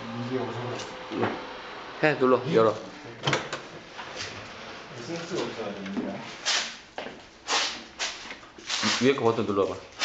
이게 엄청 해, 눌러, 열어. 센스가 없어가지고. 위에 거 버튼 눌러봐.